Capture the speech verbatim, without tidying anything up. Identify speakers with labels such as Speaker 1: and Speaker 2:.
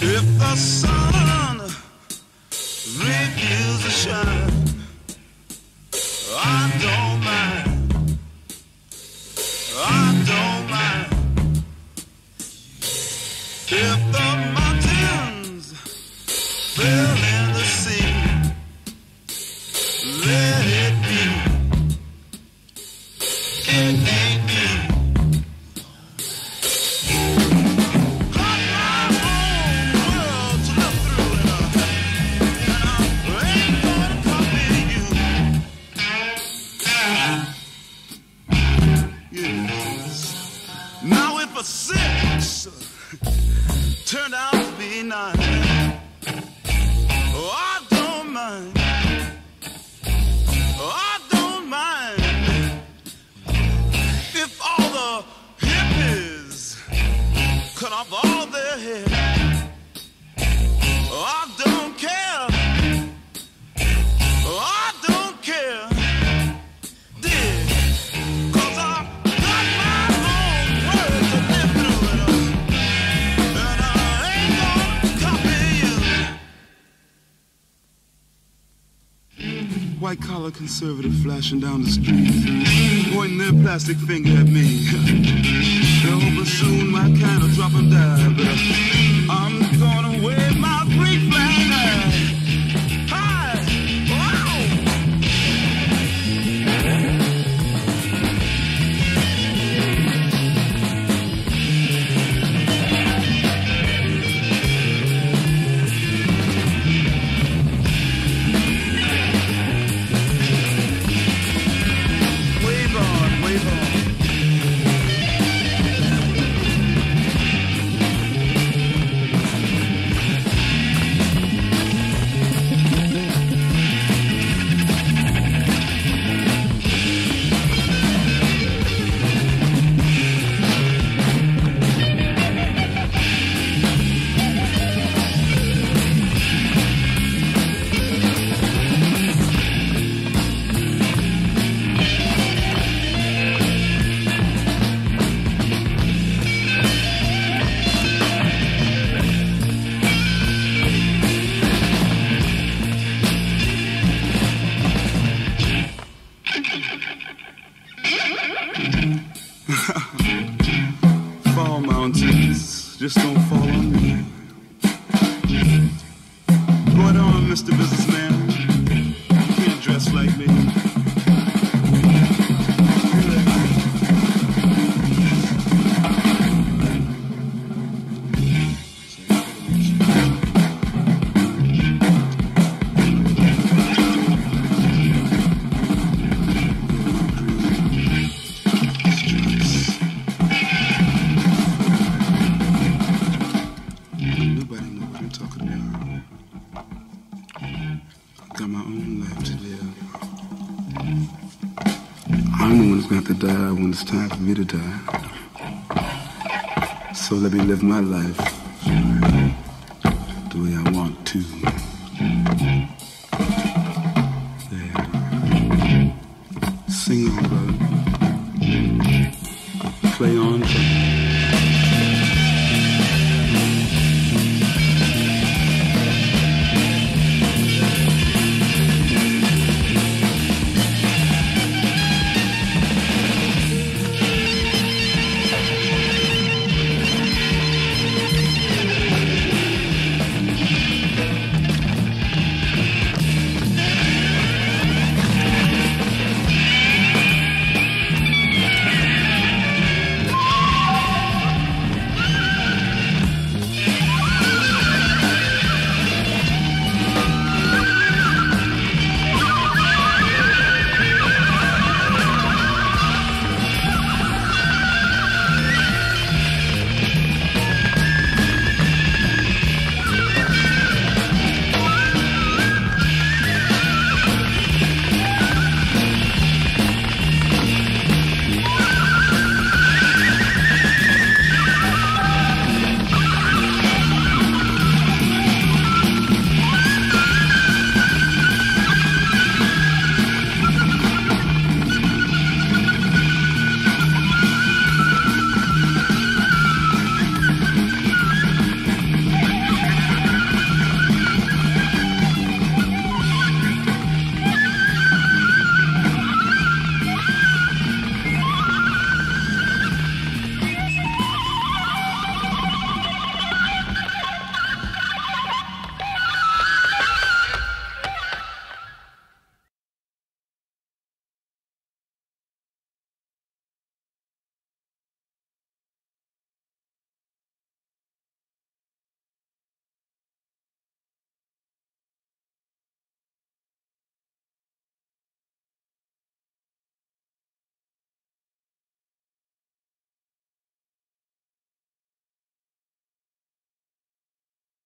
Speaker 1: If the sun refuses to shine, I don't mind. I don't mind. If the mountains fell in the sea, let it be. It ain't me. Six turned out to be nine. Oh, I don't mind. Oh, I don't mind if all the hippies cut off all their hair. Oh, I don't care. Oh, I don't care. Did 'cause I got my own words to live through it all. And I ain't gonna copy you. White collar conservative flashing down the street, pointing their plastic finger at me. They're hoping soon my kind will drop and die, but I'm gonna wave my Greek flag high. High! Wow! Wave on, wave on. Fall mountains, just don't fall on me. Go it on, Mister Businessman. You can't dress like me. Nobody know what I'm talking about. I got my own life to live. I'm the one who's going to have to die when it's time for me to die. So let me live my life the way I want to. There. Sing on, brother.